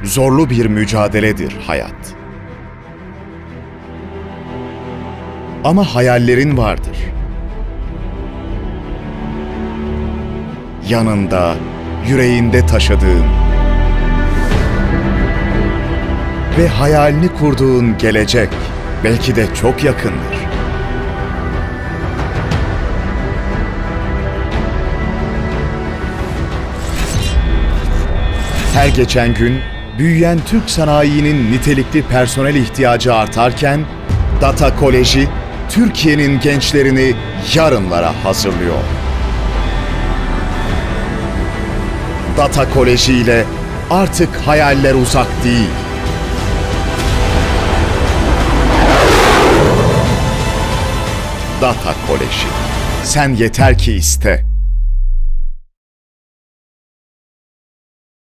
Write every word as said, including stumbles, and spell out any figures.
zorlu bir mücadeledir hayat. Ama hayallerin vardır. Yanında, yüreğinde taşıdığın ve hayalini kurduğun gelecek belki de çok yakındır. Her geçen gün büyüyen Türk sanayinin nitelikli personel ihtiyacı artarken, Data Koleji, Türkiye'nin gençlerini yarınlara hazırlıyor. Data Koleji ile artık hayaller uzak değil. Data Koleji. Sen yeter ki iste.